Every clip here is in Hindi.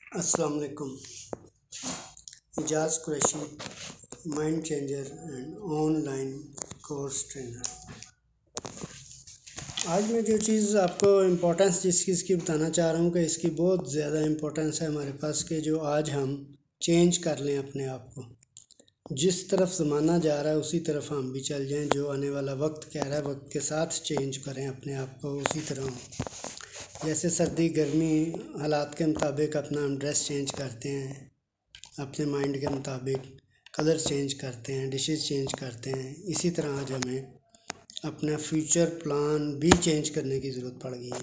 अस्सलाम वालेकुम। Ijaz Qureshi, mind changer and online course trainer. आज मैं जो चीज़ आपको इम्पोर्टेंस जिस चीज़ की बताना चाह रहा हूँ कि इसकी बहुत ज़्यादा इम्पोर्टेंस है हमारे पास कि जो आज हम चेंज कर लें अपने आप को। जिस तरफ ज़माना जा रहा है उसी तरफ हम भी चल जाएं। जो आने वाला वक्त कह रहा है वक्त के साथ चेंज करें अपने आप को उसी तरह हो। जैसे सर्दी गर्मी हालात के मुताबिक अपना हम ड्रेस चेंज करते हैं, अपने माइंड के मुताबिक कलर चेंज करते हैं, डिशेस चेंज करते हैं। इसी तरह आज हमें अपना फ्यूचर प्लान भी चेंज करने की ज़रूरत पड़ गई है।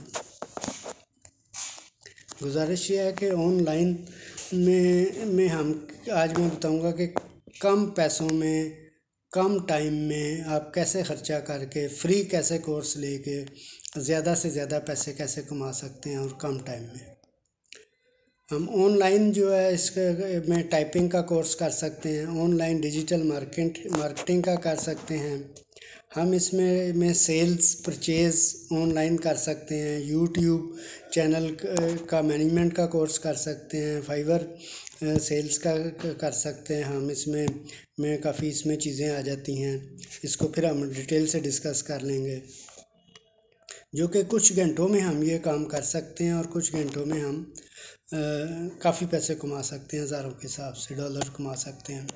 गुजारिश ये है कि ऑनलाइन में हम आज मैं बताऊंगा कि कम पैसों में कम टाइम में आप कैसे ख़र्चा करके फ्री कैसे कोर्स लेके ज़्यादा से ज़्यादा पैसे कैसे कमा सकते हैं और कम टाइम में। हम ऑनलाइन जो है इसके में टाइपिंग का कोर्स कर सकते हैं, ऑनलाइन डिजिटल मार्केटिंग का कर सकते हैं। हम इसमें सेल्स परचेज़ ऑनलाइन कर सकते हैं, यूट्यूब चैनल का मैनेजमेंट का कोर्स कर सकते हैं, फाइवर सेल्स का कर सकते हैं। हम इसमें काफ़ी इसमें चीज़ें आ जाती हैं। इसको फिर हम डिटेल से डिस्कस कर लेंगे, जो कि कुछ घंटों में हम ये काम कर सकते हैं और कुछ घंटों में हम काफ़ी पैसे कमा सकते हैं, हज़ारों के हिसाब से डॉलर कमा सकते हैं।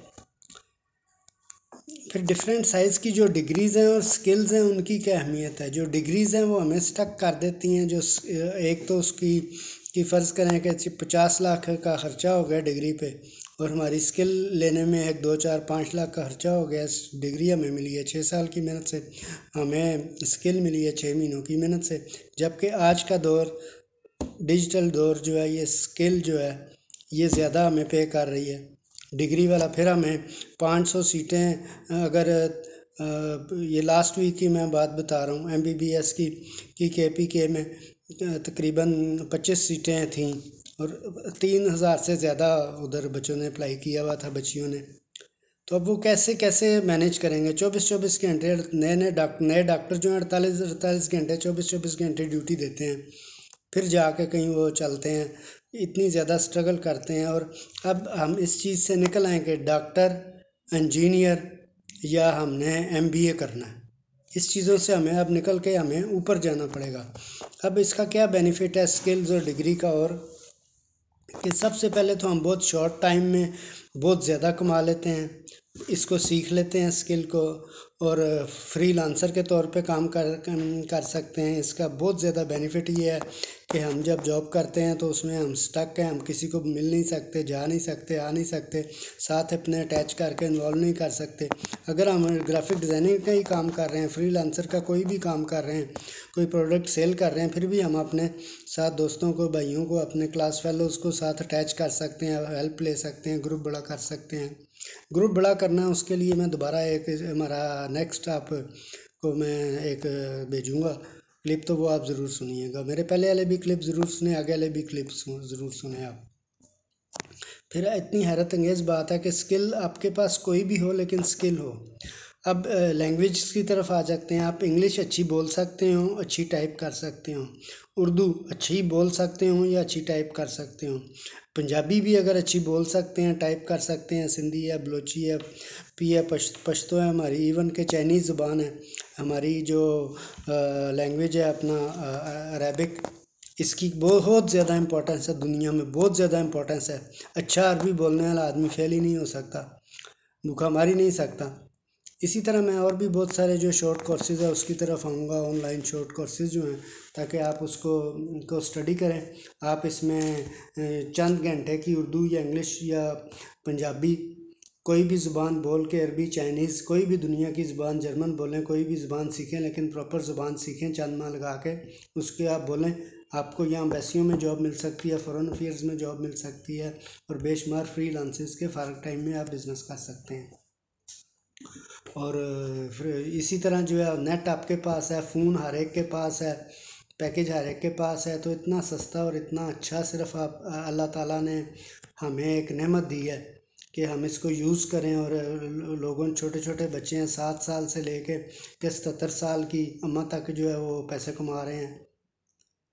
फिर डिफरेंट साइज़ की जो डिग्रीज़ हैं और स्किल्स हैं उनकी क्या अहमियत है। जो डिग्रीज़ हैं वो हमें स्टक कर देती हैं। जो एक तो उसकी फ़र्ज़ करें कि 50 लाख का ख़र्चा हो गया डिग्री पे और हमारी स्किल लेने में 1 2 4 5 लाख का ख़र्चा हो गया। डिग्री हमें मिली है 6 साल की मेहनत से, हमें स्किल मिली है 6 महीनों की मेहनत से। जबकि आज का दौर डिजिटल दौर जो है ये स्किल जो है ये ज़्यादा हमें पे कर रही है। डिग्री वाला फिर हमें 500 सीटें अगर ये लास्ट वीक की मैं बात बता रहा हूँ MBBS की KPK में तकरीबन 25 सीटें थीं और 3000 से ज़्यादा उधर बच्चों ने अप्लाई किया हुआ था, बच्चियों ने। तो अब वो कैसे कैसे मैनेज करेंगे। 24 घंटे नए डॉक्टर जो हैं 48 घंटे 24 घंटे ड्यूटी देते हैं, फिर जाके कहीं वो चलते हैं, इतनी ज़्यादा स्ट्रगल करते हैं। और अब हम इस चीज़ से निकल आए कि डॉक्टर, इंजीनियर या हमने MBA करना है। इस चीज़ों से हमें अब निकल के हमें ऊपर जाना पड़ेगा। अब इसका क्या बेनिफिट है स्किल्स और डिग्री का, और कि सबसे पहले तो हम बहुत शॉर्ट टाइम में बहुत ज़्यादा कमा लेते हैं, इसको सीख लेते हैं स्किल को और फ्रीलांसर के तौर पे काम कर सकते हैं। इसका बहुत ज़्यादा बेनिफिट ये है कि हम जब जॉब करते हैं तो उसमें हम स्टक हैं, हम किसी को मिल नहीं सकते, जा नहीं सकते, आ नहीं सकते, साथ अपने अटैच करके इन्वॉल्व नहीं कर सकते। अगर हम ग्राफिक डिज़ाइनिंग का ही काम कर रहे हैं, फ्रीलांसर का कोई भी काम कर रहे हैं, कोई प्रोडक्ट सेल कर रहे हैं, फिर भी हम अपने साथ दोस्तों को, भाइयों को, अपने क्लास फेलोज़ को साथ अटैच कर सकते हैं, हेल्प ले सकते हैं, ग्रुप बड़ा कर सकते हैं। ग्रुप बड़ा करना है उसके लिए मैं दोबारा एक हमारा नेक्स्ट आपको मैं एक भेजूँगा क्लिप, तो वो आप ज़रूर सुनिएगा। मेरे पहले वाले भी क्लिप ज़रूर सुने, आगे वाले भी क्लिप ज़रूर सुने आप। फिर इतनी हैरत अंगेज़ बात है कि स्किल आपके पास कोई भी हो लेकिन स्किल हो। अब लैंग्वेज की तरफ आ सकते हैं। आप इंग्लिश अच्छी बोल सकते हो, अच्छी टाइप कर सकते हो, उर्दू अच्छी बोल सकते हो या अच्छी टाइप कर सकते हो, पंजाबी भी अगर अच्छी बोल सकते हैं, टाइप कर सकते हैं, सिंधी है, बलोची है, पी है, पश्तो है हमारी, इवन के चाइनीज़ ज़ुबान है हमारी, जो लैंग्वेज है अपना अरेबिक, इसकी बहुत ज़्यादा इम्पोर्टेंस है दुनिया में, बहुत ज़्यादा इम्पोर्टेंस है। अच्छा अरबी बोलने वाला आदमी फेल ही नहीं हो सकता, भूखा मार ही नहीं सकता। इसी तरह मैं और भी बहुत सारे जो शॉर्ट कोर्सेज़ है उसकी तरफ आऊँगा, ऑनलाइन शॉर्ट कोर्सेज़ जो हैं, ताकि आप उसको स्टडी करें। आप इसमें चंद घंटे की उर्दू या इंग्लिश या पंजाबी कोई भी ज़ुबान बोल के, अरबी, चाइनीज़, कोई भी दुनिया की ज़ुबान, जर्मन बोलें, कोई भी ज़ुबान सीखें, लेकिन प्रॉपर ज़ुबान सीखें, चंद माह लगा के उसके आप बोलें। आपको यहाँ एम्बेसियों में जॉब मिल सकती है, फॉरेन अफेयर्स में जॉब मिल सकती है और बेशुमार फ्रीलांसर्स के फ़ारग टाइम में आप बिज़नेस कर सकते हैं। और फिर इसी तरह जो है नेट आपके पास है, फ़ोन हर एक के पास है, पैकेज हर एक के पास है, तो इतना सस्ता और इतना अच्छा सिर्फ आप अल्लाह ताला ने हमें एक नेमत दी है कि हम इसको यूज़ करें। और लोगों, छोटे छोटे बच्चे हैं 7 साल से लेके 77 साल की अम्मा तक जो है वो पैसे कमा रहे हैं।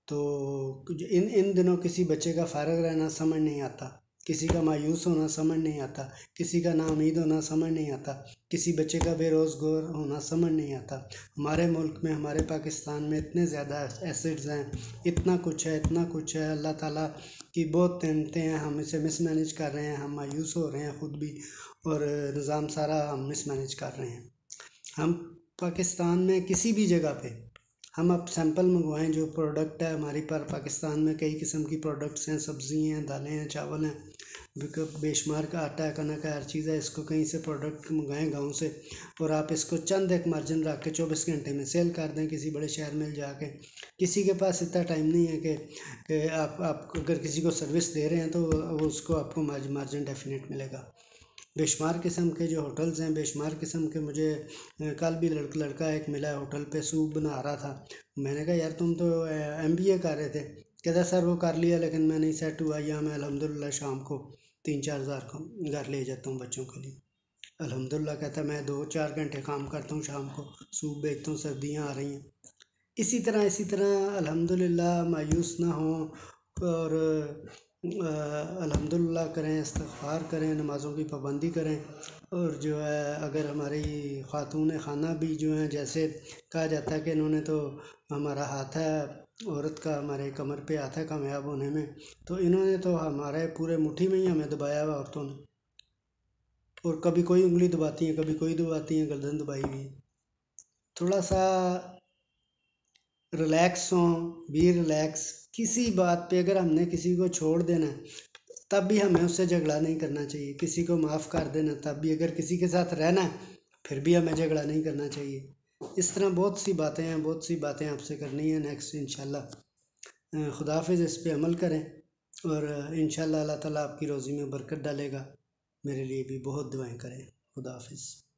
तो इन इन दिनों किसी बच्चे का फारग रहना समझ नहीं आता, किसी का मायूस होना समझ नहीं आता, किसी का नाउम्मीद होना समझ नहीं आता, किसी बच्चे का बेरोज़गार होना समझ नहीं आता। हमारे मुल्क में, हमारे पाकिस्तान में इतने ज़्यादा एसिड्स हैं, इतना कुछ है, इतना कुछ है। अल्लाह ताला की बहुत नेमतें हैं, हम इसे मिसमैनेज कर रहे हैं, हम मायूस हो रहे हैं ख़ुद भी, और निज़ाम सारा हम मिसमैनेज कर रहे हैं। हम पाकिस्तान में किसी भी जगह पे हम अब सैंपल मंगवाएं, जो प्रोडक्ट है हमारी पर पाकिस्तान में कई किस्म की प्रोडक्ट्स हैं, सब्ज़ी हैं, दालें हैं, चावल हैं, बेशुमार का आटा है, कनक है, हर चीज़ है। इसको कहीं से प्रोडक्ट मंगाएं गांव से, और आप इसको चंद एक मार्जिन रख के 24 घंटे में सेल कर दें किसी बड़े शहर में जाके। किसी के पास इतना टाइम नहीं है कि आप अगर किसी को सर्विस दे रहे हैं तो उसको आपको मार्जिन डेफिनेट मिलेगा। बेशुमार किस्म के जो होटल्स हैं, बेशुमार किस्म के, मुझे कल भी लड़का एक मिला होटल पे, सूप बना रहा था। मैंने कहा यार तुम तो MBA कर रहे थे। कहता सर वो कर लिया लेकिन मैं नहीं सेट हुआ, या मैं अल्हम्दुलिल्लाह शाम को 3-4 हज़ार का घर ले जाता हूँ बच्चों के लिए। अल्हम्दुलिल्लाह कहता मैं 2-4 घंटे काम करता हूँ, शाम को सूप बेचता हूँ, सर्दियाँ आ रही हैं। इसी तरह अल्हम्दुलिल्लाह मायूस ना हो, और अल्हम्दुलिल्लाह करें, इस्तिग़फ़ार करें, नमाज़ों की पाबंदी करें। और जो है अगर हमारी ख़ातून खाना भी जो हैं, जैसे कहा जाता है कि इन्होंने तो हमारा हाथ है, औरत का हमारे कमर पे हाथ है कामयाब होने में, तो इन्होंने तो हमारे पूरे मुट्ठी में ही हमें दबाया हुआ औरतों ने। और कभी कोई उंगली दबाती हैं, कभी कोई दबाती हैं, गर्दन दबाई हुई है। थोड़ा सा रिलैक्स हों, बी रिलैक्स। किसी बात पे अगर हमने किसी को छोड़ देना तब भी हमें उससे झगड़ा नहीं करना चाहिए। किसी को माफ़ कर देना तब भी, अगर किसी के साथ रहना है फिर भी हमें झगड़ा नहीं करना चाहिए। इस तरह बहुत सी बातें हैं, बहुत सी बातें आपसे करनी है नेक्स्ट इंशाल्लाह। खुदा हाफिज़। इस पे अमल करें और इंशाल्लाह अल्लाह ताला आपकी रोज़ी में बरकत डालेगा। मेरे लिए भी बहुत दुआएं करें। खुदा हाफिज़।